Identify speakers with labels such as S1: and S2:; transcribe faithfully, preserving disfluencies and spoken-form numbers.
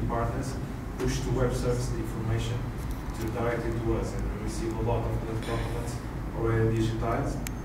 S1: partners push to web service the information to directly to us, and we receive a lot of those documents already digitized.